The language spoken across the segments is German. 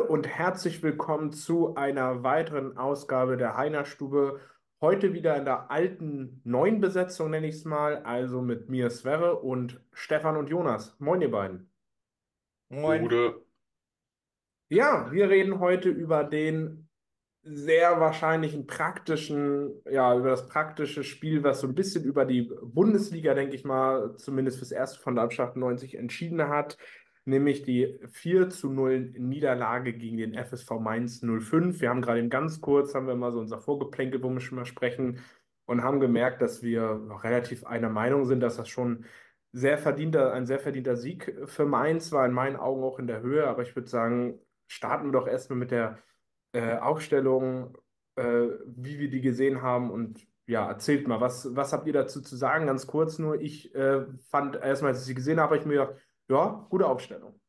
und herzlich willkommen zu einer weiteren Ausgabe der Heiner Stube. Heute wieder in der alten neuen Besetzung, nenne ich es mal, also mit mir Sverre und Stefan und Jonas. Moin, ihr beiden. Moin. Bude. Ja, wir reden heute über den sehr wahrscheinlichen praktischen, ja, über das praktische Spiel, was so ein bisschen über die Bundesliga, denke ich mal, zumindest fürs erste von Darmstadt 90 entschieden hat, nämlich die 4:0 Niederlage gegen den FSV Mainz 05. Wir haben gerade eben ganz kurz, haben wir mal so unser Vorgeplänkel, wo wir schon mal sprechen, und haben gemerkt, dass wir noch relativ einer Meinung sind, dass das schon ein sehr verdienter Sieg für Mainz war, in meinen Augen auch in der Höhe, aber ich würde sagen, starten wir doch erstmal mit der Aufstellung, wie wir die gesehen haben. Und ja, erzählt mal, was habt ihr dazu zu sagen? Ganz kurz nur, ich fand erstmal, als ich sie gesehen habe, ich mir gedacht, ja, gute Aufstellung.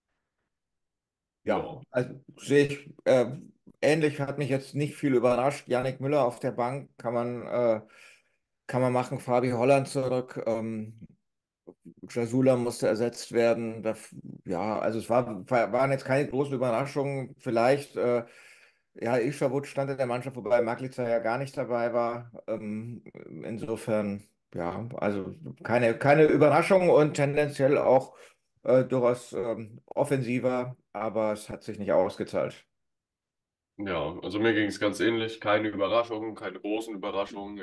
Ja, Ja. also sehe ich ähnlich, hat mich jetzt nicht viel überrascht. Yannick Müller auf der Bank kann man machen. Fabi Holland zurück. Jasula musste ersetzt werden. Ja, also waren jetzt keine großen Überraschungen. Vielleicht, ja, Ishavud stand in der Mannschaft, wobei Maglica ja gar nicht dabei war. Insofern, ja, also keine Überraschung und tendenziell auch durchaus offensiver, aber es hat sich nicht ausgezahlt. Ja, also mir ging es ganz ähnlich. Keine Überraschungen, keine großen Überraschungen.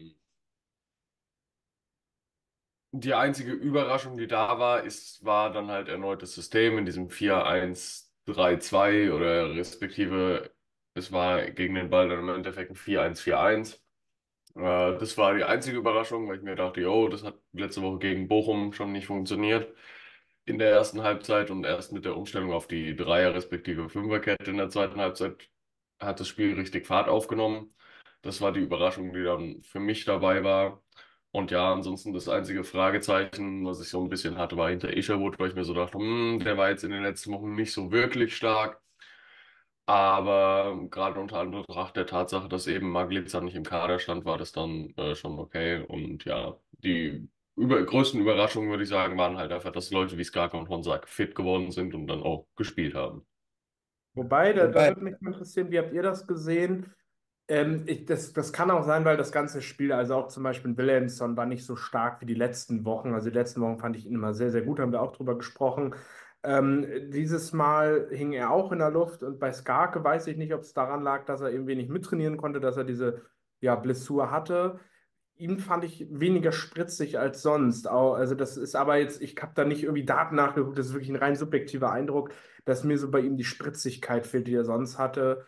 Die einzige Überraschung, die da war, war dann halt erneut das System in diesem 4-1-3-2 oder respektive es war gegen den Ball dann im Endeffekt ein 4-1-4-1. Das war die einzige Überraschung, weil ich mir dachte, oh, das hat letzte Woche gegen Bochum schon nicht funktioniert in der ersten Halbzeit und erst mit der Umstellung auf die Dreier- respektive Fünferkette in der zweiten Halbzeit hat das Spiel richtig Fahrt aufgenommen. Das war die Überraschung, die dann für mich dabei war. Und ja, ansonsten das einzige Fragezeichen, was ich so ein bisschen hatte, war hinter Isherwood, weil ich mir so dachte, der war jetzt in den letzten Wochen nicht so wirklich stark. Aber gerade unter Anbetracht der Tatsache, dass eben Maglica nicht im Kader stand, war das dann schon okay. Und ja, die größten Überraschungen, würde ich sagen, waren halt einfach, dass Leute wie Skaka und Honsak fit geworden sind und dann auch gespielt haben. Wobei, da Wobei, würde mich interessieren, wie habt ihr das gesehen? Das kann auch sein, weil das ganze Spiel, also auch zum Beispiel Williamson, war nicht so stark wie die letzten Wochen. Also die letzten Wochen fand ich ihn immer sehr, sehr gut, haben wir auch drüber gesprochen. Dieses Mal hing er auch in der Luft, und bei Skarke weiß ich nicht, ob es daran lag, dass er irgendwie nicht mittrainieren konnte, dass er diese, ja, Blessur hatte. Ihn fand ich weniger spritzig als sonst. Also das ist aber jetzt, ich habe da nicht irgendwie Daten nachgeguckt, das ist wirklich ein rein subjektiver Eindruck, dass mir so bei ihm die Spritzigkeit fehlt, die er sonst hatte.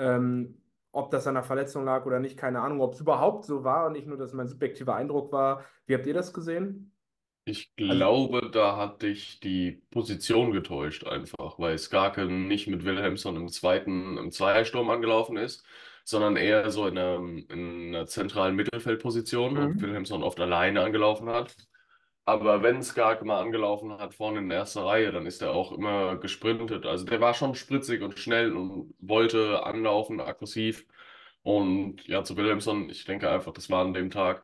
Ob das an der Verletzung lag oder nicht, keine Ahnung. Ob es überhaupt so war und nicht nur, dass es mein subjektiver Eindruck war. Wie habt ihr das gesehen? Ich also glaube, da hat dich die Position getäuscht einfach, weil Skarke nicht mit Wilhelmsson im Zweiersturm angelaufen ist, sondern eher so in einer zentralen Mittelfeldposition und Mhm. Wilhelmsson oft alleine angelaufen hat. Aber wenn Skarke mal angelaufen hat, vorne in der ersten Reihe, dann ist er auch immer gesprintet. Also der war schon spritzig und schnell und wollte anlaufen, aggressiv. Und ja, zu Wilhelmsson, ich denke einfach, das war an dem Tag.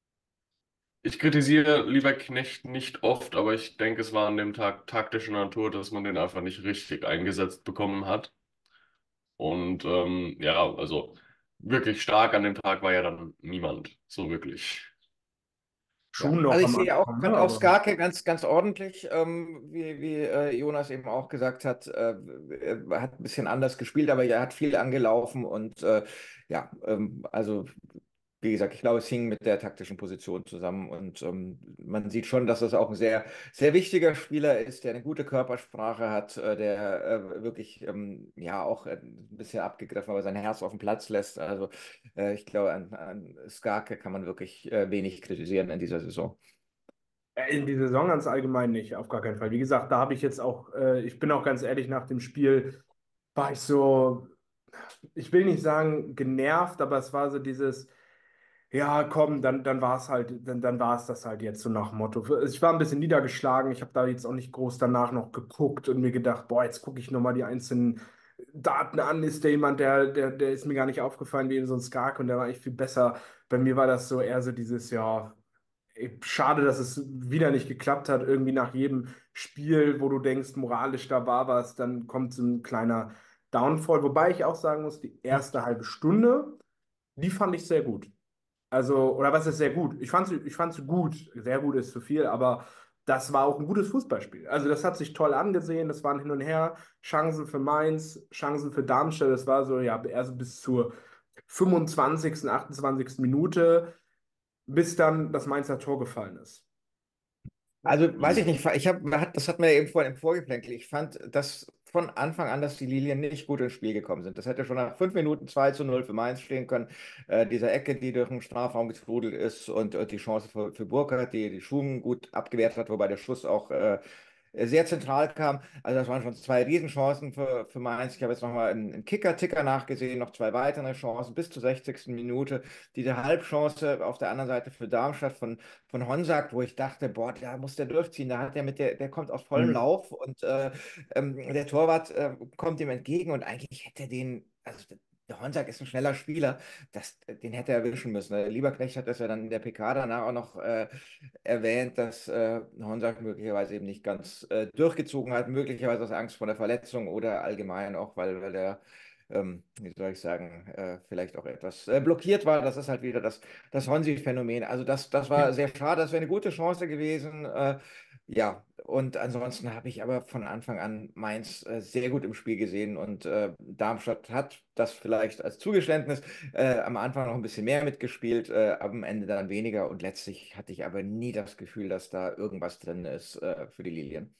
Ich kritisiere lieber Knecht nicht oft, aber ich denke, es war an dem Tag taktischer Natur, dass man den einfach nicht richtig eingesetzt bekommen hat. Und ja, also wirklich stark an dem Tag war ja dann niemand, so wirklich. Schon Ja, noch also ich am sehe auch, Anfang, ne? fand auch Aber Skarke ganz ordentlich, wie Jonas eben auch gesagt hat, er hat ein bisschen anders gespielt, aber er hat viel angelaufen und ja, also wie gesagt, ich glaube, es hing mit der taktischen Position zusammen und man sieht schon, dass das auch ein sehr wichtiger Spieler ist, der eine gute Körpersprache hat, der wirklich ja auch ein bisschen abgegriffen, aber sein Herz auf dem Platz lässt. Also ich glaube, an Skarke kann man wirklich wenig kritisieren in dieser Saison. in die Saison ganz allgemein nicht, auf gar keinen Fall. Wie gesagt, da habe ich jetzt auch, ich bin auch ganz ehrlich, nach dem Spiel war ich so, ich will nicht sagen genervt, aber es war so dieses. Ja, komm, dann war es halt, dann war es das halt jetzt so nach dem Motto. Ich war ein bisschen niedergeschlagen. Ich habe da jetzt auch nicht groß danach noch geguckt und mir gedacht, boah, jetzt gucke ich nochmal die einzelnen Daten an. Ist der jemand, der ist mir gar nicht aufgefallen, wie eben so ein Skark, und der war echt viel besser. Bei mir war das so eher so dieses, ja, ey, schade, dass es wieder nicht geklappt hat. Irgendwie nach jedem Spiel, wo du denkst, moralisch da war was, dann kommt so ein kleiner Downfall, wobei ich auch sagen muss, die erste halbe Stunde, die fand ich sehr gut. Also, oder was ist sehr gut? Ich fand sie gut. Sehr gut ist zu viel, aber das war auch ein gutes Fußballspiel. Also, das hat sich toll angesehen. Das waren hin und her. Chancen für Mainz, Chancen für Darmstadt. Das war so, ja, eher so bis zur 25., 28. Minute, bis dann das Mainzer Tor gefallen ist. Also weiß ich Mhm. nicht, das hat mir eben vorhin im Vorgeplänkel. Ich fand, dass von Anfang an, dass die Lilien nicht gut ins Spiel gekommen sind. Das hätte schon nach 5 Minuten 2:0 für Mainz stehen können. Diese Ecke, die durch den Strafraum getrudelt ist und die Chance für Burkhardt, die Schuhen gut abgewehrt hat, wobei der Schuss auch sehr zentral kam. Also das waren schon zwei Riesenchancen für Mainz. Ich habe jetzt nochmal einen Kicker-Ticker nachgesehen, noch zwei weitere Chancen bis zur 60. Minute. Diese Halbchance auf der anderen Seite für Darmstadt von Honsack, wo ich dachte, boah, da muss der durchziehen. Da hat der der kommt aus vollem Mhm. Lauf und der Torwart kommt ihm entgegen und eigentlich hätte also der Honsack ist ein schneller Spieler, den hätte er erwischen müssen. Lieberknecht hat das ja dann in der PK danach auch noch erwähnt, dass Honsack möglicherweise eben nicht ganz durchgezogen hat, möglicherweise aus Angst vor der Verletzung oder allgemein auch, weil er wie soll ich sagen, vielleicht auch etwas blockiert war. Das ist halt wieder das Honsi-Phänomen. Also das war sehr schade, das wäre eine gute Chance gewesen. Ja, und ansonsten habe ich aber von Anfang an Mainz sehr gut im Spiel gesehen und Darmstadt hat das vielleicht als Zugeständnis am Anfang noch ein bisschen mehr mitgespielt, am Ende dann weniger und letztlich hatte ich aber nie das Gefühl, dass da irgendwas drin ist für die Lilien.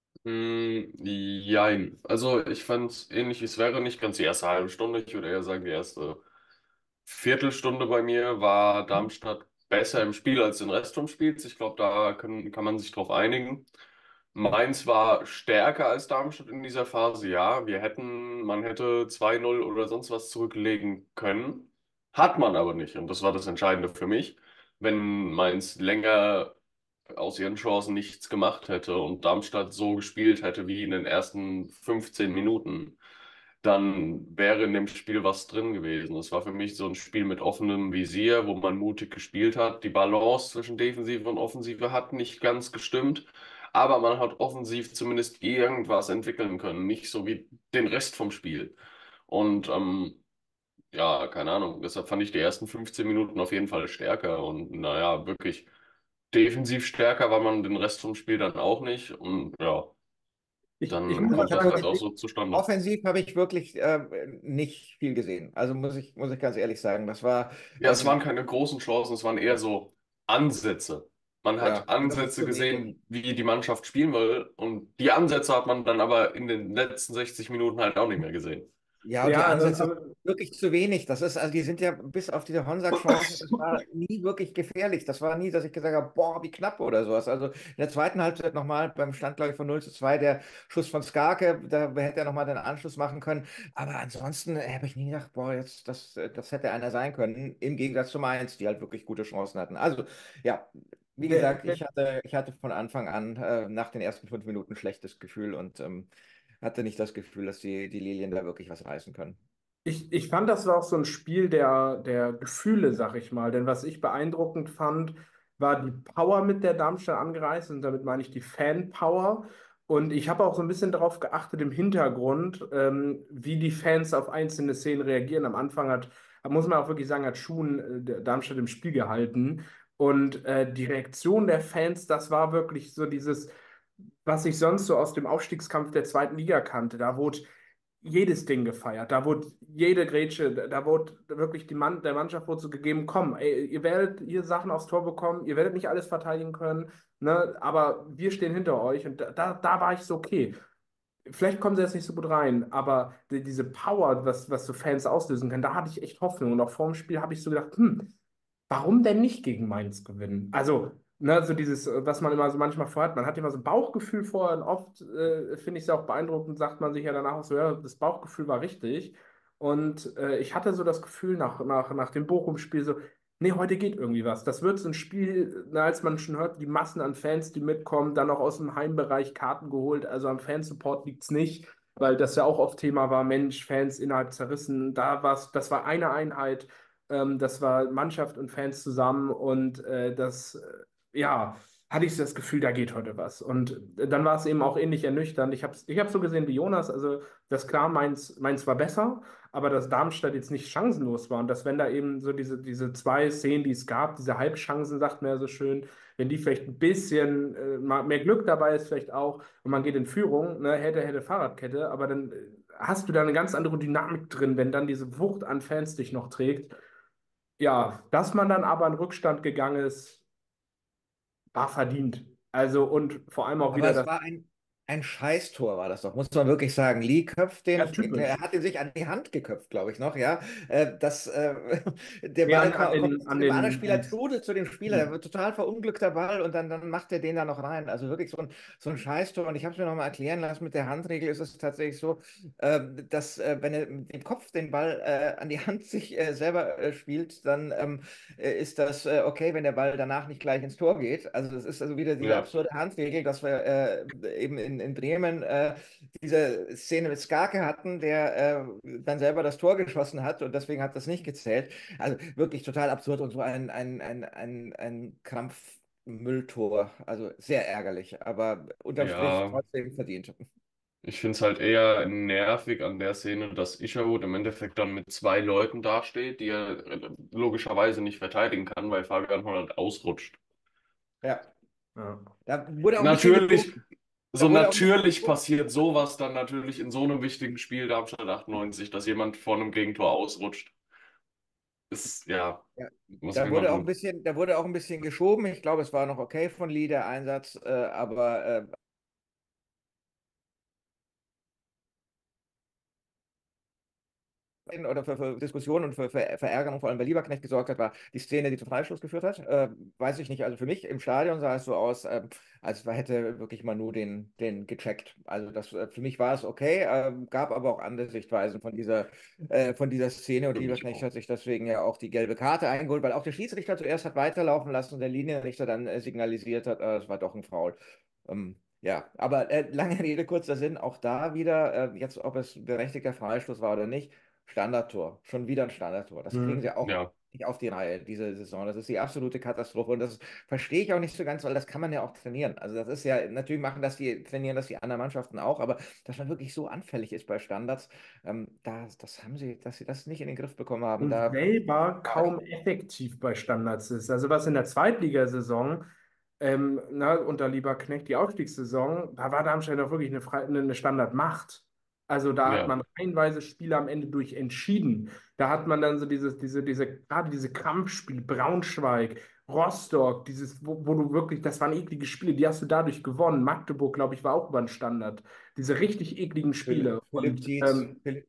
Jein. Also ich fand es ähnlich wie Sverre, nicht ganz die erste halbe Stunde, ich würde eher sagen, die erste Viertelstunde bei mir war Darmstadt besser im Spiel als den Rest vom Spiels. Ich glaube, da kann man sich drauf einigen. Mainz war stärker als Darmstadt in dieser Phase, ja. Man hätte 2:0 oder sonst was zurücklegen können. Hat man aber nicht. Und das war das Entscheidende für mich. Wenn Mainz länger aus ihren Chancen nichts gemacht hätte und Darmstadt so gespielt hätte wie in den ersten 15 Minuten, dann wäre in dem Spiel was drin gewesen. Es war für mich so ein Spiel mit offenem Visier, wo man mutig gespielt hat. Die Balance zwischen Defensive und Offensive hat nicht ganz gestimmt, aber man hat offensiv zumindest irgendwas entwickeln können, nicht so wie den Rest vom Spiel. Und ja, keine Ahnung, deshalb fand ich die ersten 15 Minuten auf jeden Fall stärker und naja, wirklich defensiv stärker war man den Rest vom Spiel dann auch nicht und ja, Ich dann muss Also auch kommt ich habe das halt sagen, auch so zustande. offensiv habe ich wirklich nicht viel gesehen. Also muss ich ganz ehrlich sagen, das war Ja, es waren keine großen Chancen, es waren eher so Ansätze. Man ja, hat das ist Ansätze zu wenig. gesehen, wie die Mannschaft spielen will und die Ansätze hat man dann aber in den letzten 60 Minuten halt auch nicht mehr gesehen. Ja, und die ja, Ansätze sind aber wirklich zu wenig. Das ist, also die sind ja bis auf diese Honsack-Chance, das war nie wirklich gefährlich. Das war nie, dass ich gesagt habe, boah, wie knapp oder sowas. Also in der zweiten Halbzeit nochmal beim Stand, glaube ich, von 0:2, der Schuss von Skarke, da hätte er nochmal den Anschluss machen können. Aber ansonsten habe ich nie gedacht, boah, jetzt, das hätte einer sein können. Im Gegensatz zu Mainz, die halt wirklich gute Chancen hatten. Also, ja, wie der, gesagt, ich hatte von Anfang an nach den ersten 5 Minuten schlechtes Gefühl und hatte nicht das Gefühl, dass die Lilien da wirklich was reißen können. ich fand, das war auch so ein Spiel der Gefühle, sag ich mal. Denn was ich beeindruckend fand, war die Power, mit der Darmstadt angereist ist. Und damit meine ich die Fan-Power. Und ich habe auch so ein bisschen darauf geachtet im Hintergrund, wie die Fans auf einzelne Szenen reagieren. Am Anfang muss man auch wirklich sagen, hat Schuhen Darmstadt im Spiel gehalten. Und die Reaktion der Fans, das war wirklich so dieses, was ich sonst so aus dem Aufstiegskampf der zweiten Liga kannte. Da wurde jedes Ding gefeiert. Da wurde jede Grätsche, da wurde wirklich der Mannschaft wurde so gegeben, komm, ey, ihr werdet hier Sachen aufs Tor bekommen, ihr werdet nicht alles verteidigen können, ne, aber wir stehen hinter euch und da war ich so, okay, vielleicht kommen sie jetzt nicht so gut rein, aber diese Power, was so Fans auslösen können, da hatte ich echt Hoffnung und auch vor dem Spiel habe ich so gedacht, warum denn nicht gegen Mainz gewinnen? Also, ne, so dieses, was man immer so manchmal vorhat, man hat immer so ein Bauchgefühl vorher und oft finde ich es auch beeindruckend, sagt man sich ja danach auch so, ja, das Bauchgefühl war richtig. Und ich hatte so das Gefühl nach dem Bochum-Spiel so, nee, heute geht irgendwie was. Das wird so ein Spiel, na, als man schon hört, die Massen an Fans, die mitkommen, dann auch aus dem Heimbereich Karten geholt, also am Fansupport liegt es nicht, weil das ja auch oft Thema war, Mensch, Fans innerhalb zerrissen, das war eine Einheit. Das war Mannschaft und Fans zusammen und ja, hatte ich das Gefühl, da geht heute was. Und dann war es eben auch ähnlich ernüchternd. Ich hab's so gesehen wie Jonas, also das klar, Mainz war besser, aber dass Darmstadt jetzt nicht chancenlos war und dass wenn da eben so diese zwei Szenen, die es gab, diese Halbchancen, sagt man ja so schön, wenn die vielleicht ein bisschen mal mehr Glück dabei ist, vielleicht auch, und man geht in Führung, ne, hätte Fahrradkette, aber dann hast du da eine ganz andere Dynamik drin, wenn dann diese Wucht an Fans dich noch trägt. Ja, dass man dann aber in Rückstand gegangen ist, war verdient. Also und vor allem auch Aber wieder es das, war ein Scheißtor, war das doch, muss man wirklich sagen. Lee köpft ja, den, er typisch. hat ihn sich an die Hand geköpft, glaube ich noch, ja. Der Nee, Ball an kommt den, zu an dem anderen den, Spieler, an trudelt zu dem Spieler, der wird total verunglückter Ball und dann macht er den da noch rein. Also wirklich so ein Scheißtor. Und ich habe es mir nochmal erklären lassen, mit der Handregel ist es tatsächlich so, dass wenn er mit dem Kopf den Ball an die Hand sich selber spielt, dann ist das okay, wenn der Ball danach nicht gleich ins Tor geht. Also das ist also wieder diese Ja, absurde Handregel, dass wir eben in Bremen diese Szene mit Skarke hatten, der dann selber das Tor geschossen hat und deswegen hat das nicht gezählt. Also wirklich total absurd und so ein Krampfmülltor. Also sehr ärgerlich, aber unterm Strich ja. trotzdem verdient. Ich finde es halt eher nervig an der Szene, dass Isherwood im Endeffekt dann mit zwei Leuten dasteht, die er logischerweise nicht verteidigen kann, weil Fabian Holland ausrutscht. Ja, ja. da wurde auch ein bisschen Natürlich, geschoben. so Da wurde auch ein bisschen natürlich geschoben. passiert sowas dann natürlich in so einem wichtigen Spiel Darmstadt 98, dass jemand vor einem Gegentor ausrutscht. Ist, ja, Ja. was will man tun? Da wurde auch ein bisschen geschoben. Ich glaube, es war noch okay von Lee, der Einsatz, aber oder für Diskussionen und für Verärgerung vor allem bei Lieberknecht gesorgt hat, war die Szene, die zum Freistoß geführt hat. Weiß ich nicht, also für mich im Stadion sah es so aus, als hätte wirklich Manu den gecheckt. Also das, für mich war es okay, gab aber auch andere Sichtweisen von dieser Szene und Für mich Lieberknecht auch. hat sich deswegen ja auch die gelbe Karte eingeholt, weil auch der Schiedsrichter zuerst hat weiterlaufen lassen und der Linienrichter dann signalisiert hat, es war doch ein Foul. Ja, aber lange Rede, kurzer Sinn, auch da wieder, jetzt ob es berechtigter Freistoß war oder nicht, Standardtor, schon wieder ein Standardtor. Das kriegen sie Mhm. auch Ja, nicht auf die Reihe, diese Saison. Das ist die absolute Katastrophe. Und das verstehe ich auch nicht so ganz, weil das kann man ja auch trainieren. Also das ist ja, natürlich trainieren das die anderen Mannschaften auch, aber dass man wirklich so anfällig ist bei Standards, dass sie das nicht in den Griff bekommen haben. Und Da selber arg. kaum effektiv bei Standards ist. Also was in der Zweitligasaison, unter Lieberknecht, die Aufstiegssaison, da war Darmstadt doch wirklich eine Standardmacht. Also da hat ja. man reihenweise Spiele am Ende durch entschieden. Da hat man dann so gerade diese Kampfspiele, Braunschweig, Rostock, wo du wirklich, das waren eklige Spiele, die hast du dadurch gewonnen. Magdeburg, glaube ich, war auch über den Standard. Diese richtig ekligen Spiele. Philipp Und Tietz,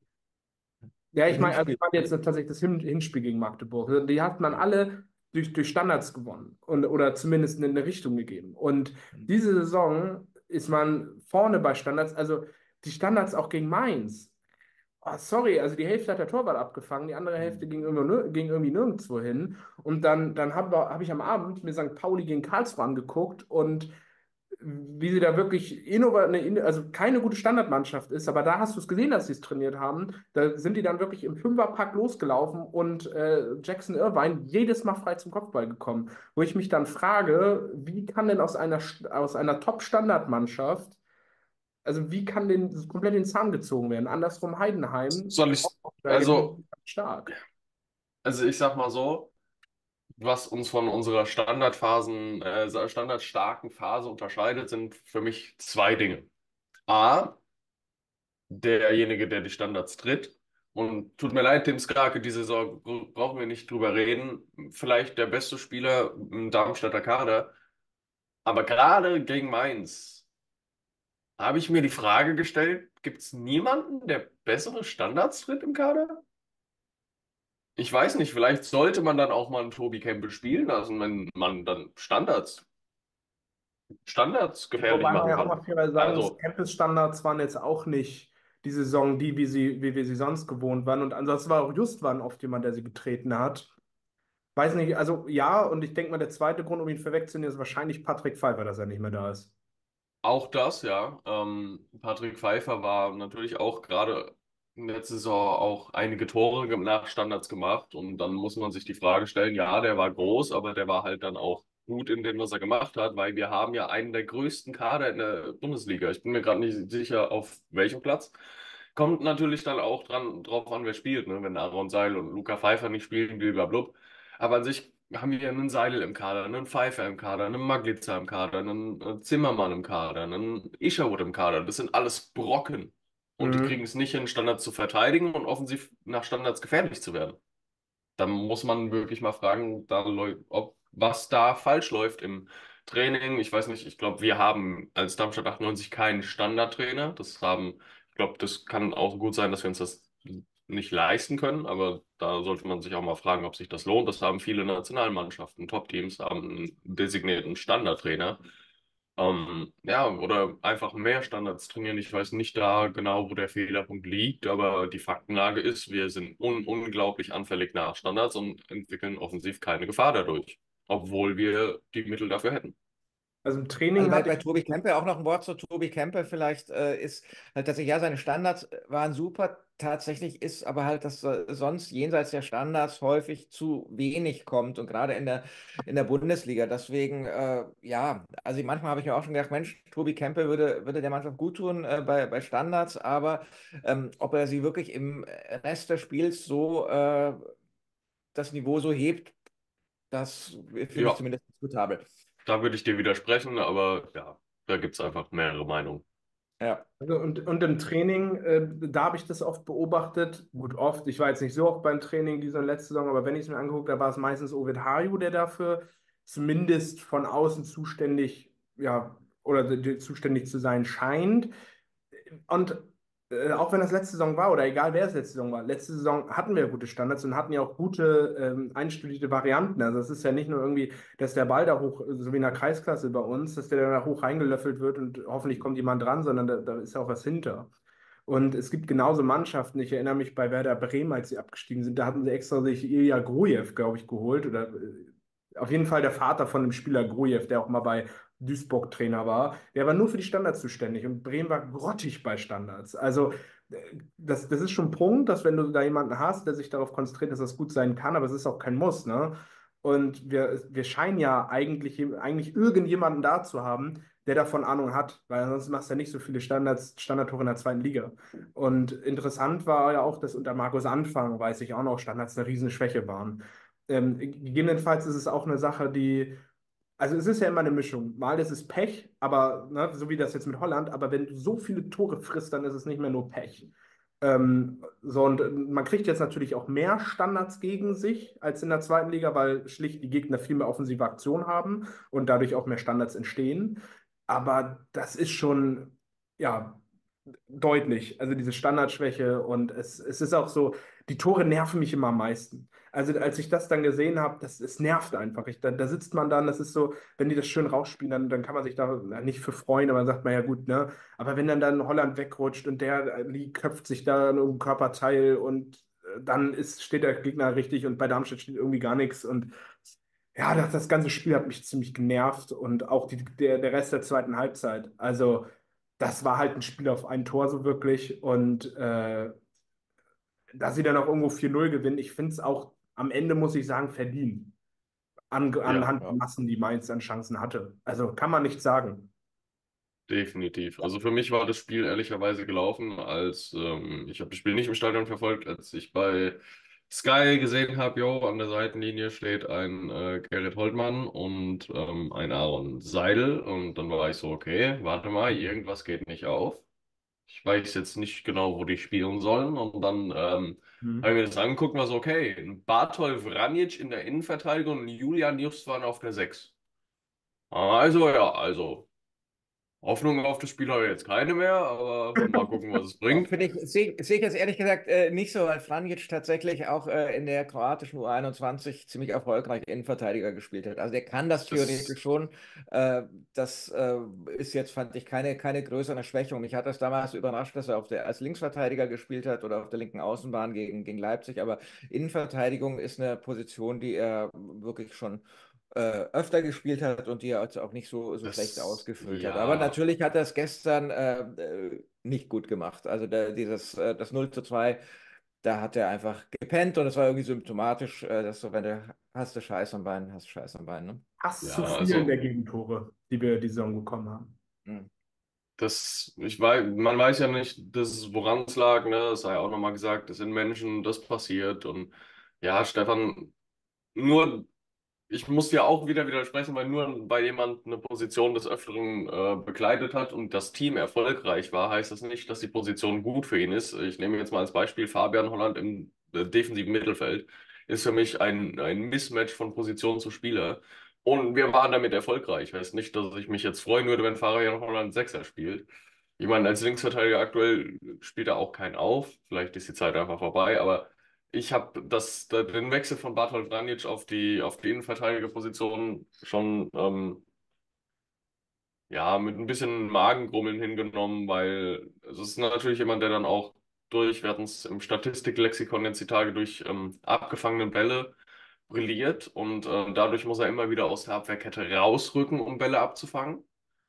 ja, im ich Hinspiel. meine jetzt tatsächlich das Hinspiel gegen Magdeburg. Also die hat man alle durch Standards gewonnen oder zumindest in eine Richtung gegeben. Und diese Saison ist man vorne bei Standards, also die Standards auch gegen Mainz. Oh, sorry, also die Hälfte hat der Torwart abgefangen, die andere Hälfte ging irgendwie nirgendwo hin. Und dann hab ich am Abend mir St. Pauli gegen Karlsruhe angeguckt und wie sie da wirklich also keine gute Standardmannschaft ist, aber da hast du es gesehen, dass sie es trainiert haben. Da sind die dann wirklich im Fünferpack losgelaufen und Jackson Irvine jedes Mal frei zum Kopfball gekommen. Wo ich mich dann frage, wie kann denn aus einer Top-Standardmannschaft, also wie kann denn das komplett in den Zahn gezogen werden? Andersrum Heidenheim, Soll ich, aufsteigend, stark. also ich sag mal so, was uns von unserer standardstarken Phase unterscheidet, sind für mich zwei Dinge. A, derjenige, der die Standards tritt. Und tut mir leid, Tim Skarke, diese Saison brauchen wir nicht drüber reden. Vielleicht der beste Spieler im Darmstädter Kader. Aber gerade gegen Mainz habe ich mir die Frage gestellt, gibt es niemanden, der bessere Standards tritt im Kader? Ich weiß nicht, vielleicht sollte man dann auch mal einen Tobi Campbell spielen lassen, wenn man dann Standards gefährlich Wobei man machen ja auch kann. mal fairerweise sagen muss, Also, Campus-Standards waren jetzt auch nicht die Saison, wie wir sie sonst gewohnt waren. Und ansonsten war auch Justwan oft jemand, der sie getreten hat. Weiß nicht, also ja, und ich denke mal, der zweite Grund, um ihn vorwegzunehmen, ist wahrscheinlich Patrick Pfeiffer, dass er nicht mehr da ist. auch das, ja. Patrick Pfeiffer war natürlich auch gerade in der Saison auch einige Tore nach Standards gemacht. Und dann muss man sich die Frage stellen, ja, der war groß, aber der war halt dann auch gut in dem, was er gemacht hat, weil wir haben ja einen der größten Kader in der Bundesliga. Ich bin mir gerade nicht sicher, auf welchem Platz. Kommt natürlich dann auch drauf an, wer spielt, ne? Wenn Aaron Seil und Luca Pfeiffer nicht spielen, blablabla. Aber an sich haben wir einen Seidel im Kader, einen Pfeiffer im Kader, einen Maglitzer im Kader, einen Zimmermann im Kader, einen Isherwood im Kader. Das sind alles Brocken. Und die kriegen Mhm. es nicht hin, Standards zu verteidigen und offensiv nach Standards gefährlich zu werden. Da muss man wirklich mal fragen, ob was da falsch läuft im Training. Ich weiß nicht, ich glaube, wir haben als Darmstadt 98 keinen Standardtrainer. Ich glaube, das kann auch gut sein, dass wir uns das nicht leisten können, aber da sollte man sich auch mal fragen, ob sich das lohnt. Das haben viele Nationalmannschaften, Top-Teams haben einen designierten Standardtrainer. Ja, oder einfach mehr Standards trainieren. Ich weiß nicht da genau, wo der Fehlerpunkt liegt, aber die Faktenlage ist, wir sind unglaublich anfällig nach Standards und entwickeln offensiv keine Gefahr dadurch, obwohl wir die Mittel dafür hätten. Also im Also Training bei, hatte bei ich. Tobi Kempe auch noch ein Wort zu Tobi Kempe vielleicht ist halt tatsächlich, ja, seine Standards waren super. Tatsächlich ist aber halt, dass sonst jenseits der Standards häufig zu wenig kommt und gerade in der Bundesliga. Deswegen, ja, also manchmal habe ich mir auch schon gedacht, Mensch, Tobi Kempe würde der Mannschaft gut tun bei Standards, aber ob er sie wirklich im Rest des Spiels so das Niveau so hebt, das finde ich Ja, zumindest diskutabel. da würde ich dir widersprechen, aber ja, da gibt es einfach mehrere Meinungen. Ja. Also und im Training, da habe ich das oft beobachtet. Gut, oft. Ich war jetzt nicht so oft beim Training diese letzte Saison, aber wenn ich es mir angeguckt habe, war es meistens Ovid Hayu, der dafür zumindest von außen zuständig, ja, oder zuständig zu sein scheint. Und auch wenn das letzte Saison war, oder egal wer es letzte Saison war, letzte Saison hatten wir gute Standards und hatten ja auch gute einstudierte Varianten. Also es ist ja nicht nur irgendwie, dass der Ball da hoch, so wie in der Kreisklasse bei uns, dass der da hoch reingelöffelt wird und hoffentlich kommt jemand dran, sondern da ist ja auch was hinter. Und es gibt genauso Mannschaften, ich erinnere mich bei Werder Bremen, als sie abgestiegen sind, da hatten sie extra sich Ilya Grujew, glaube ich, geholt. Oder auf jeden Fall der Vater von dem Spieler Grujew, der auch mal bei Duisburg Trainer war. Der war nur für die Standards zuständig und Bremen war grottig bei Standards. Also das ist schon ein Punkt, dass wenn du da jemanden hast, der sich darauf konzentriert, dass das gut sein kann, aber es ist auch kein Muss, ne? Und wir scheinen ja eigentlich irgendjemanden da zu haben, der davon Ahnung hat, weil ansonsten machst du ja nicht so viele Standardtore in der zweiten Liga. Und interessant war ja auch, dass unter Markus Anfang, weiß ich auch noch, Standards eine riesen Schwäche waren. Gegebenenfalls ist es auch eine Sache, die, also es ist ja immer eine Mischung. Mal ist es Pech, aber ne, so wie das jetzt mit Holland, aber wenn du so viele Tore frisst, dann ist es nicht mehr nur Pech. So, und man kriegt jetzt natürlich auch mehr Standards gegen sich als in der zweiten Liga, weil schlicht die Gegner viel mehr offensive Aktion haben und dadurch auch mehr Standards entstehen. Aber das ist schon, ja, deutlich. Also diese Standardschwäche und es ist auch so, die Tore nerven mich immer am meisten. Also als ich das dann gesehen habe, es nervt einfach. Da sitzt man dann, das ist so, wenn die das schön rausspielen, dann kann man sich da nicht für freuen, aber dann sagt man ja gut, ne? Aber wenn dann Holland wegrutscht und der köpft sich da in irgendein Körperteil und dann steht der Gegner richtig und bei Darmstadt steht irgendwie gar nichts und ja, das ganze Spiel hat mich ziemlich genervt und auch der Rest der zweiten Halbzeit. Also, das war halt ein Spiel auf ein Tor so wirklich. Und dass sie dann auch irgendwo 4-0 gewinnen, ich finde es auch am Ende, muss ich sagen, verdient. Ja, Anhand der Ja. Massen, die Mainz an Chancen hatte. Also kann man nicht sagen. definitiv. Also für mich war das Spiel ehrlicherweise gelaufen, als ich habe das Spiel nicht im Stadion verfolgt, als ich bei Sky gesehen habe, jo, an der Seitenlinie steht ein Gerrit Holtmann und ein Aaron Seidel. Und dann war ich so, okay, warte mal, irgendwas geht nicht auf. Ich weiß jetzt nicht genau, wo die spielen sollen. Und dann habe Mhm. ich mir das angeguckt und war so, okay, ein Bartol Vranic in der Innenverteidigung und Julian Justwan auf der 6. Also ja, also Hoffnung auf das Spiel habe ich jetzt keine mehr, aber mal gucken, was es Ja, bringt. finde ich, sehe ich jetzt ehrlich gesagt nicht so, weil Franjic tatsächlich auch in der kroatischen U21 ziemlich erfolgreich Innenverteidiger gespielt hat. Also der kann das Das, theoretisch schon. Das ist jetzt, fand ich, keine größere Schwächung. Mich hat das damals überrascht, dass er als Linksverteidiger gespielt hat oder auf der linken Außenbahn gegen Leipzig. Aber Innenverteidigung ist eine Position, die er wirklich schon öfter gespielt hat und die er jetzt auch nicht so schlecht ausgefüllt hat. Aber ja. natürlich hat er es gestern nicht gut gemacht. Also das 0:2, da hat er einfach gepennt und es war irgendwie symptomatisch, dass so, wenn du hast du Scheiß am Bein, hast du Scheiß am Bein, ne? fast Ja, zu vielen der also Gegentore, die wir die Saison bekommen haben. Hm. ich weiß, man weiß ja nicht, woran es lag, ne? Das sei auch nochmal gesagt, das sind Menschen, das passiert. Und ja, Stefan, nur, ich muss dir auch wieder widersprechen, weil nur weil jemand eine Position des Öfteren bekleidet hat und das Team erfolgreich war, heißt das nicht, dass die Position gut für ihn ist. Ich nehme jetzt mal als Beispiel Fabian Holland im defensiven Mittelfeld. Ist für mich ein Mismatch von Position zu Spieler. Und wir waren damit erfolgreich. Heißt nicht, dass ich mich jetzt freuen würde, wenn Fabian Holland Sechser spielt. Ich meine, als Linksverteidiger aktuell spielt er auch keinen auf. Vielleicht ist die Zeit einfach vorbei, aber ich habe den Wechsel von Bartolt Vranic auf die Innenverteidigerposition schon ja, mit ein bisschen Magengrummeln hingenommen, weil es ist natürlich jemand, der dann auch wir hatten es im Statistiklexikon jetzt die Tage, durch abgefangene Bälle brilliert und dadurch muss er immer wieder aus der Abwehrkette rausrücken, um Bälle abzufangen,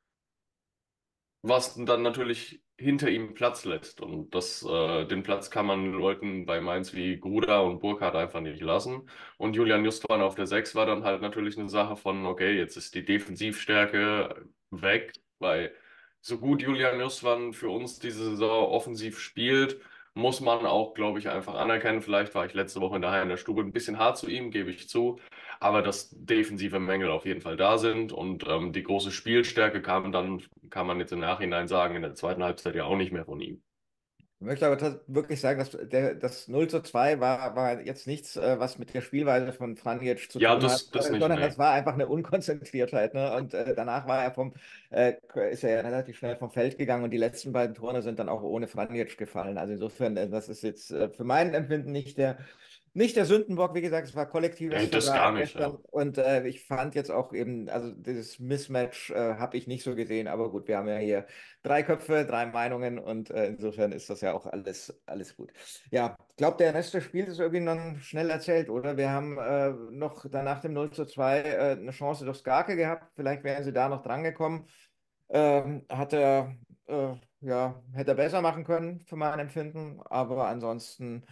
was dann natürlich hinter ihm Platz lässt. Und den Platz kann man Leuten bei Mainz wie Gruda und Burkhardt einfach nicht lassen. Und Julian Justwan auf der 6 war dann halt natürlich eine Sache von, okay, jetzt ist die Defensivstärke weg, weil so gut Julian Justwan für uns diese Saison offensiv spielt, muss man auch, glaube ich, einfach anerkennen. Vielleicht war ich letzte Woche in der Stube ein bisschen hart zu ihm, gebe ich zu. Aber dass defensive Mängel auf jeden Fall da sind und die große Spielstärke kann man jetzt im Nachhinein sagen, in der zweiten Halbzeit ja auch nicht mehr von ihm. Ich möchte aber wirklich sagen, dass das 0:2 war jetzt nichts, was mit der Spielweise von Franjic zu Ja, tun hat, das nicht, sondern nee. das war einfach eine Unkonzentriertheit. Ne? Und danach ist er ja relativ schnell vom Feld gegangen und die letzten beiden Tore sind dann auch ohne Franjic gefallen. Also insofern, das ist jetzt für mein Empfinden nicht der Sündenbock. Wie gesagt, es war kollektives Nee, das gar Versagen nicht, gestern ja. und ich fand jetzt auch eben, also dieses Mismatch habe ich nicht so gesehen, aber gut, wir haben ja hier drei Köpfe, drei Meinungen und insofern ist das ja auch alles gut. Ja, ich glaube, der Rest des Spiels ist irgendwie dann schnell erzählt, oder? Wir haben noch danach dem 0:2 eine Chance durch Skarke gehabt, vielleicht wären sie da noch drangekommen. Hat er, ja, hätte er besser machen können, für mein Empfinden, aber ansonsten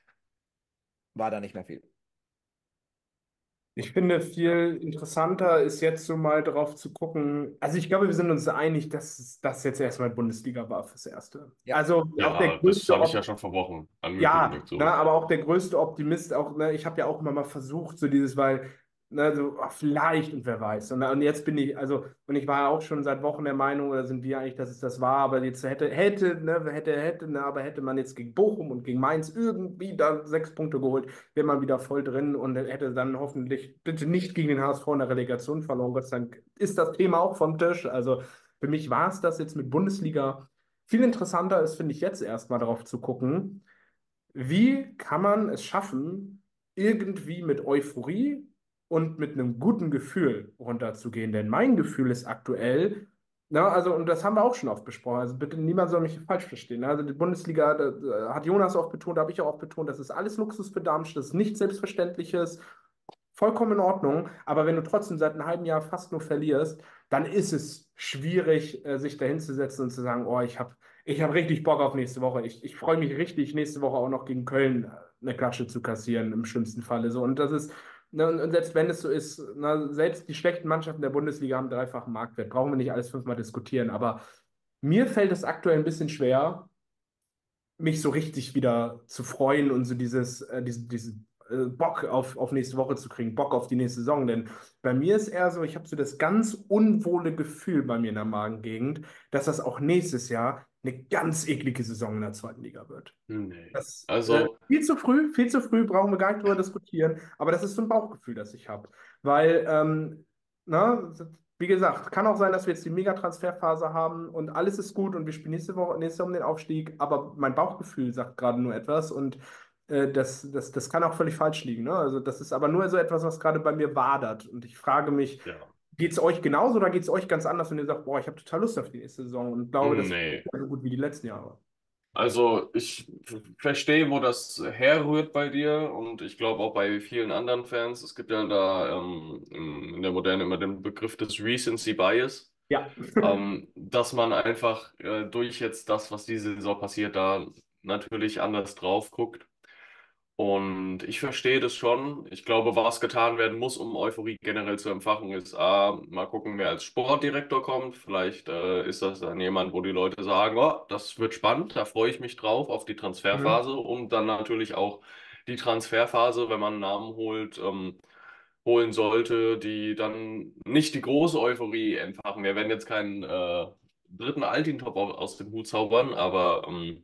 war da nicht mehr viel. Ich finde, viel interessanter ist jetzt so mal drauf zu gucken. Also ich glaube, wir sind uns einig, dass das jetzt erstmal Bundesliga war fürs Erste. Ja. Also auch der Ja, das größte habe ich ja schon vor Wochen angekündigt. Ja, ne, So. aber auch der größte Optimist, auch, ne, ich habe ja auch immer mal versucht, so dieses, weil, ne, so, ach, vielleicht und wer weiß. Und jetzt bin ich, also, und ich war ja auch schon seit Wochen der Meinung, oder sind wir eigentlich, dass es das war, aber jetzt ne, aber hätte man jetzt gegen Bochum und gegen Mainz irgendwie da 6 Punkte geholt, wäre man wieder voll drin und hätte dann hoffentlich bitte nicht gegen den HSV in der Relegation verloren. Gott sei Dank ist das Thema auch vom Tisch. Also für mich war es das jetzt mit Bundesliga. Viel interessanter ist, finde ich, jetzt erstmal darauf zu gucken. Wie kann man es schaffen, irgendwie mit Euphorie und mit einem guten Gefühl runterzugehen? Denn mein Gefühl ist aktuell, na, also, und das haben wir auch schon oft besprochen, also bitte niemand soll mich falsch verstehen. Ne? Also die Bundesliga, da hat Jonas auch betont, da habe ich auch betont, das ist alles Luxus für Darmstadt, das ist nichts Selbstverständliches, vollkommen in Ordnung, aber wenn du trotzdem seit einem halben Jahr fast nur verlierst, dann ist es schwierig, sich da hinzusetzen und zu sagen, oh, ich hab richtig Bock auf nächste Woche. Ich freue mich richtig, nächste Woche auch noch gegen Köln eine Klatsche zu kassieren, im schlimmsten Falle. So. Und das ist, ne, und selbst wenn es so ist, na, selbst die schlechten Mannschaften der Bundesliga haben dreifachen Marktwert. Brauchen wir nicht alles fünfmal diskutieren. Aber mir fällt es aktuell ein bisschen schwer, mich so richtig wieder zu freuen und so diesen Bock auf nächste Woche zu kriegen, Bock auf die nächste Saison. Denn bei mir ist eher so, ich habe so das ganz unwohle Gefühl bei mir in der Magengegend, dass das auch nächstes Jahr eine ganz eklige Saison in der zweiten Liga wird. Nee. Das Also, viel zu früh, brauchen wir gar nicht drüber diskutieren, aber das ist so ein Bauchgefühl, das ich habe. Weil, na, wie gesagt, kann auch sein, dass wir jetzt die Mega-Transferphase haben und alles ist gut und wir spielen nächste Woche um den Aufstieg, aber mein Bauchgefühl sagt gerade nur etwas und das kann auch völlig falsch liegen. Ne? Also das ist aber nur so etwas, was gerade bei mir wadert und ich frage mich, ja. geht es euch genauso oder geht es euch ganz anders und ihr sagt, boah, ich habe total Lust auf die nächste Saison und glaube, das wird Nee. so gut wie die letzten Jahre. Also ich verstehe, wo das herrührt bei dir und ich glaube auch bei vielen anderen Fans. Es gibt ja da in der Moderne immer den Begriff des Recency Bias, Ja. dass man einfach durch jetzt das, was diese Saison passiert, da natürlich anders drauf guckt. Und ich verstehe das schon. Ich glaube, was getan werden muss, um Euphorie generell zu entfachen, ist A, mal gucken, wer als Sportdirektor kommt. Vielleicht ist das dann jemand, wo die Leute sagen, oh, das wird spannend, da freue ich mich drauf auf die Mhm. Transferphase und dann natürlich auch die Transferphase, wenn man einen Namen holt, holen sollte, die dann nicht die große Euphorie entfachen. Wir werden jetzt keinen dritten Altintop aus dem Hut zaubern, aber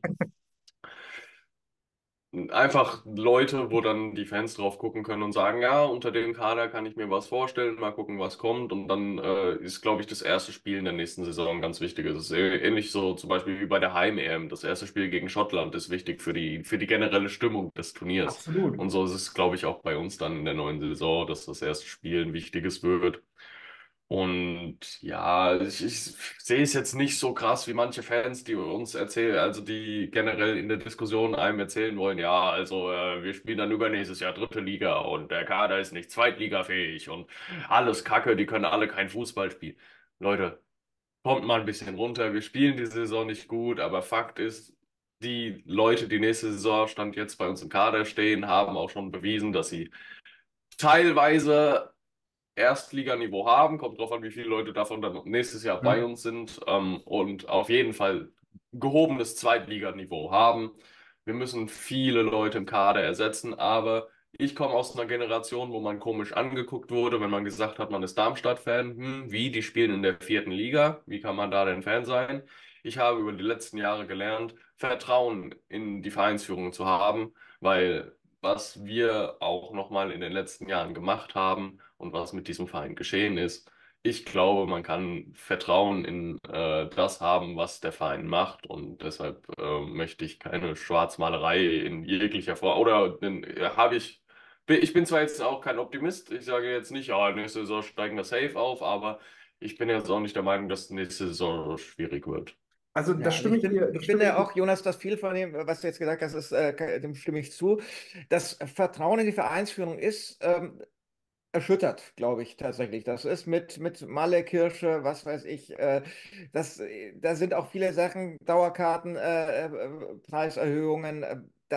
einfach Leute, wo dann die Fans drauf gucken können und sagen, ja, unter dem Kader kann ich mir was vorstellen, mal gucken, was kommt. Und dann ist, glaube ich, das erste Spiel in der nächsten Saison ganz wichtig. Es ist ähnlich so zum Beispiel wie bei der Heim-EM. Das erste Spiel gegen Schottland ist wichtig für die generelle Stimmung des Turniers. Absolut. Und so ist es, glaube ich, auch bei uns dann in der neuen Saison, dass das erste Spiel ein wichtiges wird. Und ja, ich sehe es jetzt nicht so krass wie manche Fans, die uns erzählen, also die generell in der Diskussion einem erzählen wollen, ja, also wir spielen dann übernächstes Jahr dritte Liga und der Kader ist nicht zweitligafähig und alles Kacke, die können alle kein Fußball spielen. Leute, kommt mal ein bisschen runter, wir spielen die Saison nicht gut, aber Fakt ist, die Leute, die nächste Saison Stand jetzt bei uns im Kader stehen, haben auch schon bewiesen, dass sie teilweise Erstliganiveau haben. Kommt drauf an, wie viele Leute davon dann nächstes Jahr bei Mhm. uns sind. Und auf jeden Fall gehobenes Zweitliganiveau haben. Wir müssen viele Leute im Kader ersetzen, aber ich komme aus einer Generation, wo man komisch angeguckt wurde, wenn man gesagt hat, man ist Darmstadt-Fan. Wie? Die spielen in der vierten Liga. Wie kann man da denn Fan sein? Ich habe über die letzten Jahre gelernt, Vertrauen in die Vereinsführung zu haben, weil was wir auch nochmal in den letzten Jahren gemacht haben und was mit diesem Verein geschehen ist. Ich glaube, man kann Vertrauen in das haben, was der Verein macht und deshalb möchte ich keine Schwarzmalerei in jeglicher Form oder habe ich bin zwar jetzt auch kein Optimist, ich sage jetzt nicht, ja, nächste Saison steigen wir safe auf, aber ich bin jetzt auch nicht der Meinung, dass nächste Saison schwierig wird. Also Ja, das also stimme ich dir, das ich stimme finde ich dir. auch, Jonas, dass viel von dem, was du jetzt gesagt hast, ist, dem stimme ich zu. Das Vertrauen in die Vereinsführung ist erschüttert, glaube ich tatsächlich. Das ist mit Malle, Kirsche, was weiß ich, da sind auch viele Sachen, Dauerkarten, Preiserhöhungen.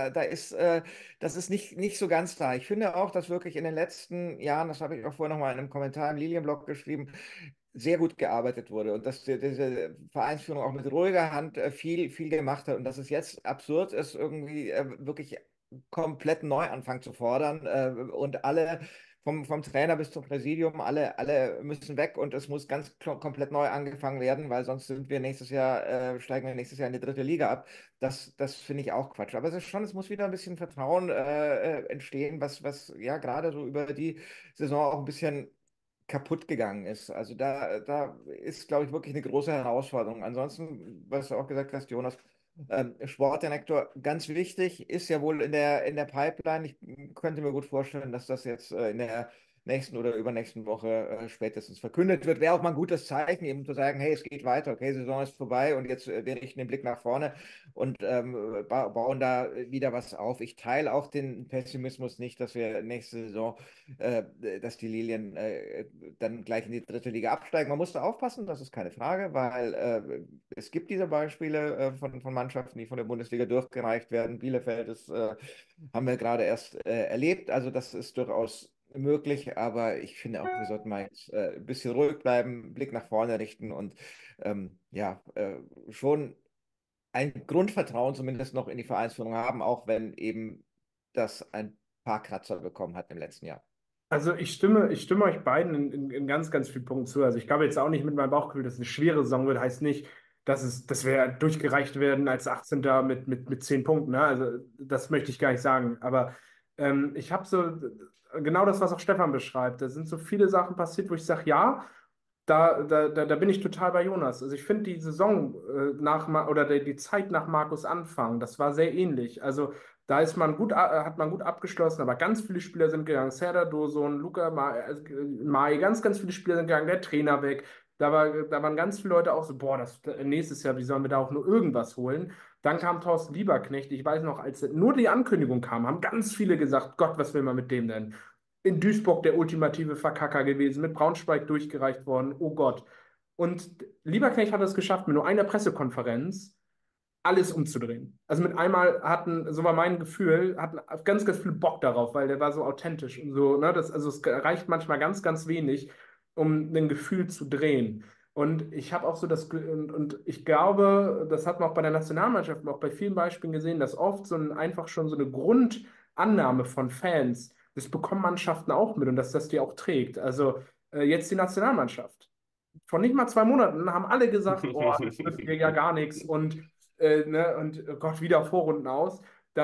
Das ist nicht so ganz klar. Ich finde auch, dass wirklich in den letzten Jahren, das habe ich auch vorher noch mal in einem Kommentar im Lilienblog geschrieben, sehr gut gearbeitet wurde und dass diese Vereinsführung auch mit ruhiger Hand viel gemacht hat und dass es jetzt absurd ist, irgendwie wirklich komplett Neuanfang zu fordern und alle vom Trainer bis zum Präsidium, alle müssen weg und es muss ganz komplett neu angefangen werden, weil sonst sind wir nächstes Jahr, steigen wir nächstes Jahr in die dritte Liga ab. Das finde ich auch Quatsch. Aber es ist schon, es muss wieder ein bisschen Vertrauen entstehen, was ja gerade so über die Saison auch ein bisschen kaputt gegangen ist. Also da ist, glaube ich, wirklich eine große Herausforderung. Ansonsten, was du auch gesagt hast, Jonas, Sportdirektor, ganz wichtig, ist ja wohl in der Pipeline. Ich könnte mir gut vorstellen, dass das jetzt in der nächsten oder übernächsten Woche spätestens verkündet wird. Wäre auch mal ein gutes Zeichen, eben zu sagen, hey, es geht weiter, okay, Saison ist vorbei und jetzt wir richten den Blick nach vorne und bauen da wieder was auf. Ich teile auch den Pessimismus nicht, dass wir nächste Saison äh, dass die Lilien dann gleich in die dritte Liga absteigen. Man muss da aufpassen, das ist keine Frage, weil es gibt diese Beispiele von Mannschaften, die von der Bundesliga durchgereicht werden. Bielefeld ist, haben wir gerade erst erlebt, also das ist durchaus möglich, aber ich finde auch, wir sollten mal jetzt ein bisschen ruhig bleiben, Blick nach vorne richten und ja, schon ein Grundvertrauen zumindest noch in die Vereinsführung haben, auch wenn eben das ein paar Kratzer bekommen hat im letzten Jahr. Also ich stimme euch beiden in ganz, ganz vielen Punkten zu. Also ich glaube jetzt auch nicht mit meinem Bauchgefühl, dass es eine schwere Saison wird, heißt nicht, dass wir durchgereicht werden als 18. mit 10 Punkten. Ne? Also das möchte ich gar nicht sagen. Aber ich habe so genau das, was auch Stefan beschreibt. Da sind so viele Sachen passiert, wo ich sage, ja, da bin ich total bei Jonas. Also ich finde die Saison oder die Zeit nach Markus Anfang, das war sehr ähnlich. Also da ist man hat man gut abgeschlossen, aber ganz viele Spieler sind gegangen. Serdar Dursun, Luca Mai, ganz, ganz viele Spieler sind gegangen, der Trainer weg. Da waren ganz viele Leute auch so, boah, nächstes Jahr, wie sollen wir da auch nur irgendwas holen? Dann kam Thorsten Lieberknecht. Ich weiß noch, als nur die Ankündigung kam, haben ganz viele gesagt, Gott, was will man mit dem denn? In Duisburg der ultimative Verkacker gewesen, mit Braunschweig durchgereicht worden, oh Gott. Und Lieberknecht hat es geschafft mit nur einer Pressekonferenz alles umzudrehen. Also mit einmal hatten, so war mein Gefühl, hatten ganz, ganz viel Bock darauf, weil der war so authentisch und so, ne? Also es reicht manchmal ganz, ganz wenig, um ein Gefühl zu drehen. Und ich habe auch so und ich glaube, das hat man auch bei der Nationalmannschaft, und auch bei vielen Beispielen gesehen, dass oft einfach schon so eine Grundannahme von Fans, das bekommen Mannschaften auch mit und dass das die auch trägt. Also jetzt die Nationalmannschaft. Vor nicht mal 2 Monaten haben alle gesagt, oh, das wird hier ja gar nichts und oh Gott, wieder Vorrunden aus.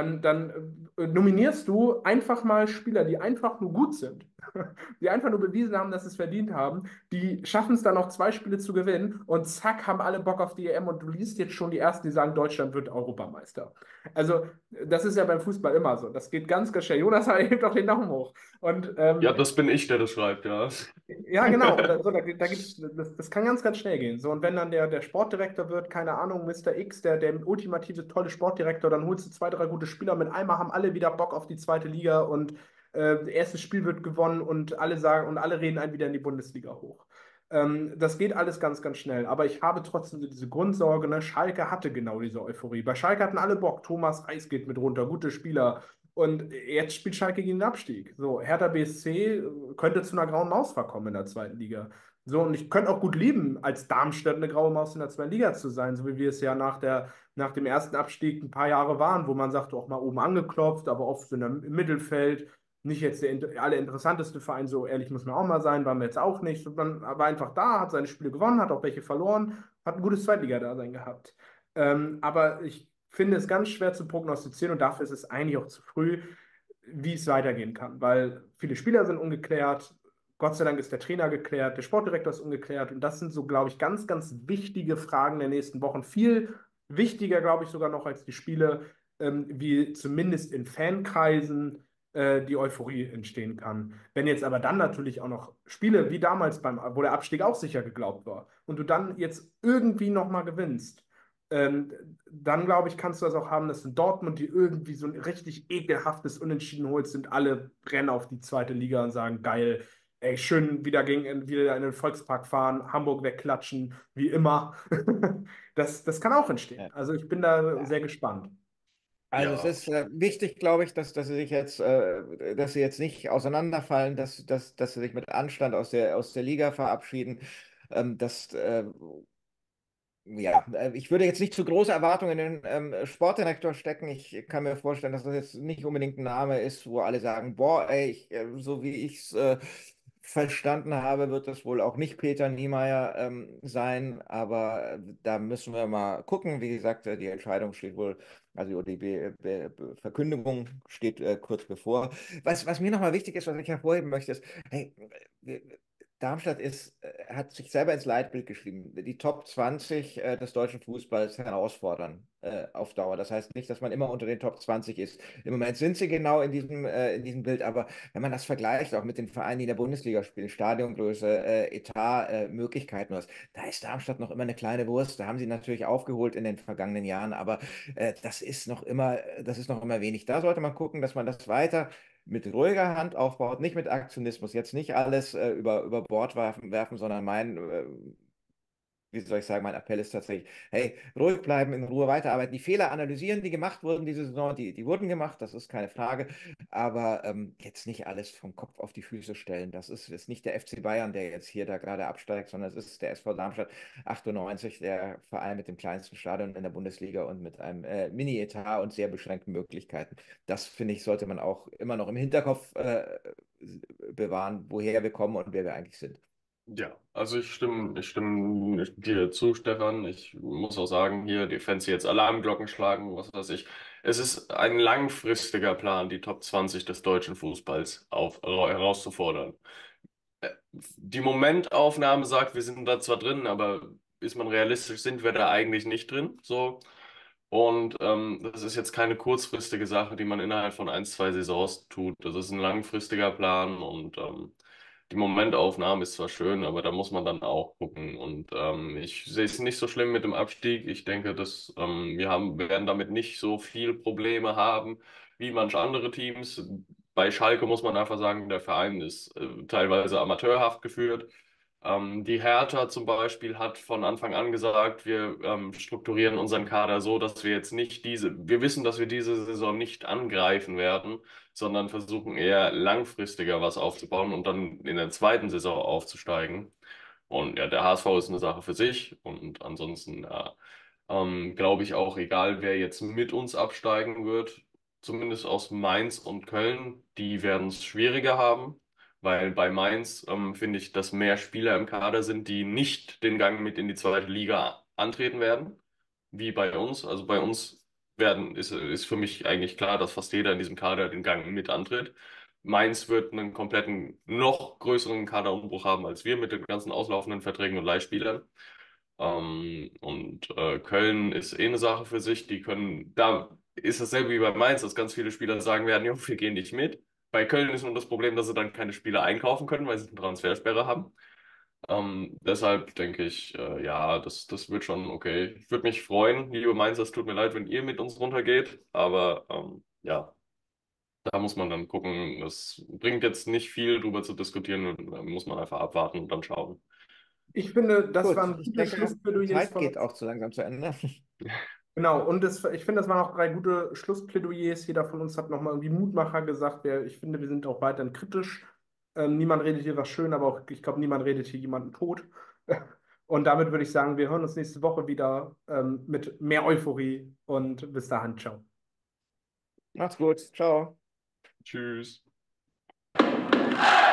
Dann nominierst du einfach mal Spieler, die einfach nur gut sind, die einfach nur bewiesen haben, dass sie es verdient haben. Die schaffen es dann noch 2 Spiele zu gewinnen und zack, haben alle Bock auf die EM und du liest jetzt schon die Ersten, die sagen, Deutschland wird Europameister. Also, das ist ja beim Fußball immer so. Das geht ganz, ganz schnell. Jonas hebt doch den Daumen hoch. Und Ja, das bin ich, der das schreibt, ja. ja, genau. Und da gibt's, das kann ganz, ganz schnell gehen. So, und wenn dann der Sportdirektor wird, keine Ahnung, Mister X, der ultimative tolle Sportdirektor, dann holst du 2, 3 gute Spieler. Mit einmal haben alle wieder Bock auf die zweite Liga und erstes Spiel wird gewonnen und alle sagen und alle reden einen wieder in die Bundesliga hoch. Das geht alles ganz, ganz schnell. Aber ich habe trotzdem so diese Grundsorge, ne? Schalke hatte genau diese Euphorie. Bei Schalke hatten alle Bock. Thomas Reis geht mit runter, gute Spieler. Und jetzt spielt Schalke gegen den Abstieg. So, Hertha BSC könnte zu einer grauen Maus verkommen in der zweiten Liga. So, und ich könnte auch gut lieben, als Darmstadt eine graue Maus in der zweiten Liga zu sein, so wie wir es ja nach dem ersten Abstieg ein paar Jahre waren, wo man sagt, auch mal oben angeklopft, aber oft so im Mittelfeld. Nicht jetzt der allerinteressanteste Verein, so ehrlich muss man auch mal sein, waren wir jetzt auch nicht. Man war einfach da, hat seine Spiele gewonnen, hat auch welche verloren, hat ein gutes Zweitliga-Dasein gehabt. Aber ich finde es ganz schwer zu prognostizieren und dafür ist es eigentlich auch zu früh, wie es weitergehen kann, weil viele Spieler sind ungeklärt. Gott sei Dank ist der Trainer geklärt, der Sportdirektor ist ungeklärt und das sind so, glaube ich, ganz, ganz wichtige Fragen der nächsten Wochen. Viel wichtiger, glaube ich, sogar noch als die Spiele, wie zumindest in Fankreisen die Euphorie entstehen kann. Wenn jetzt aber dann natürlich auch noch Spiele wie damals wo der Abstieg auch sicher geglaubt war und du dann jetzt irgendwie nochmal gewinnst, ähm, dann glaube ich, kannst du das auch haben, dass in Dortmund, die irgendwie so ein richtig ekelhaftes Unentschieden holt, sind alle rennen auf die zweite Liga und sagen, geil, ey, schön wieder in den Volkspark fahren, Hamburg wegklatschen, wie immer. Das kann auch entstehen. Ja. Also ich bin da Ja. sehr gespannt. Also es Ja, ist wichtig, glaube ich, dass sie sich jetzt, dass sie jetzt nicht auseinanderfallen, dass sie sich mit Anstand aus der Liga verabschieden. Das Ja, ich würde jetzt nicht zu große Erwartungen in den Sportdirektor stecken. Ich kann mir vorstellen, dass das jetzt nicht unbedingt ein Name ist, wo alle sagen, boah, ey, so wie ich es verstanden habe, wird das wohl auch nicht Peter Niemeyer sein. Aber da müssen wir mal gucken. Wie gesagt, die Entscheidung steht wohl, also die Verkündigung steht kurz bevor. Was mir nochmal wichtig ist, was ich hervorheben möchte, ist, hey, wir, Darmstadt hat sich selber ins Leitbild geschrieben, die Top 20 des deutschen Fußballs herausfordern auf Dauer. Das heißt nicht, dass man immer unter den Top 20 ist. Im Moment sind sie genau in diesem Bild, aber wenn man das vergleicht, auch mit den Vereinen, die in der Bundesliga spielen, Stadiongröße, Etat, Möglichkeiten, was, da ist Darmstadt noch immer eine kleine Wurst. Da haben sie natürlich aufgeholt in den vergangenen Jahren, aber das ist noch immer wenig. Da sollte man gucken, dass man das weiter mit ruhiger Hand aufbaut, nicht mit Aktionismus, jetzt nicht alles über Bord werfen, sondern wie soll ich sagen, mein Appell ist tatsächlich, hey, ruhig bleiben, in Ruhe weiterarbeiten, die Fehler analysieren, die gemacht wurden diese Saison, die wurden gemacht, das ist keine Frage, aber jetzt nicht alles vom Kopf auf die Füße stellen. Das ist jetzt nicht der FC Bayern, der jetzt hier da gerade absteigt, sondern es ist der SV Darmstadt 98, der Verein mit dem kleinsten Stadion in der Bundesliga und mit einem Mini-Etat und sehr beschränkten Möglichkeiten. Das, finde ich, sollte man auch immer noch im Hinterkopf bewahren, woher wir kommen und wer wir eigentlich sind. ja, also ich stimme dir zu, Stefan. Ich muss auch sagen, hier, die Fans die jetzt Alarmglocken schlagen, was weiß ich. Es ist ein langfristiger Plan, die Top 20 des deutschen Fußballs herauszufordern. Die Momentaufnahme sagt, wir sind da zwar drin, aber ist man realistisch, sind wir da eigentlich nicht drin. So. Und das ist jetzt keine kurzfristige Sache, die man innerhalb von 1, 2 Saisons tut. Das ist ein langfristiger Plan und die Momentaufnahme ist zwar schön, aber da muss man dann auch gucken. Und ich sehe es nicht so schlimm mit dem Abstieg. Ich denke, dass werden damit nicht so viel Probleme haben wie manche andere Teams. Bei Schalke muss man einfach sagen, der Verein ist teilweise amateurhaft geführt. Die Hertha zum Beispiel hat von Anfang an gesagt, wir strukturieren unseren Kader so, dass wir jetzt nicht wir wissen, dass wir diese Saison nicht angreifen werden, sondern versuchen eher langfristiger was aufzubauen und dann in der zweiten Saison aufzusteigen. Und ja, der HSV ist eine Sache für sich und ansonsten ja, glaube ich auch, egal wer jetzt mit uns absteigen wird, zumindest aus Mainz und Köln, die werden es schwieriger haben. Weil bei Mainz finde ich, dass mehr Spieler im Kader sind, die nicht den Gang mit in die zweite Liga antreten werden, wie bei uns. Also bei uns ist für mich eigentlich klar, dass fast jeder in diesem Kader den Gang mit antritt. Mainz wird einen kompletten, noch größeren Kaderumbruch haben als wir mit den ganzen auslaufenden Verträgen und Leihspielern. Köln ist eh eine Sache für sich. Da ist dasselbe wie bei Mainz, dass ganz viele Spieler sagen werden, jo, wir gehen nicht mit. Bei Köln ist nur das Problem, dass sie dann keine Spieler einkaufen können, weil sie eine Transfersperre haben. Deshalb denke ich, ja, das wird schon okay. Ich würde mich freuen, liebe Mainzer, es tut mir leid, wenn ihr mit uns runtergeht, aber ja, da muss man dann gucken. Es bringt jetzt nicht viel drüber zu diskutieren, da muss man einfach abwarten und dann schauen. Ich finde, das Gut, waren ich gute denke, die Schlussplädoyers Zeit von geht uns. auch zu langsam zu Ende. Genau, und ich finde, das waren auch drei gute Schlussplädoyers. Jeder von uns hat nochmal irgendwie Mutmacher gesagt. Ich finde, wir sind auch weiterhin kritisch. Niemand redet hier was schön, aber auch, ich glaube, niemand redet hier jemanden tot. Und damit würde ich sagen, wir hören uns nächste Woche wieder mit mehr Euphorie und bis dahin, ciao. Macht's gut. Ciao. Tschüss.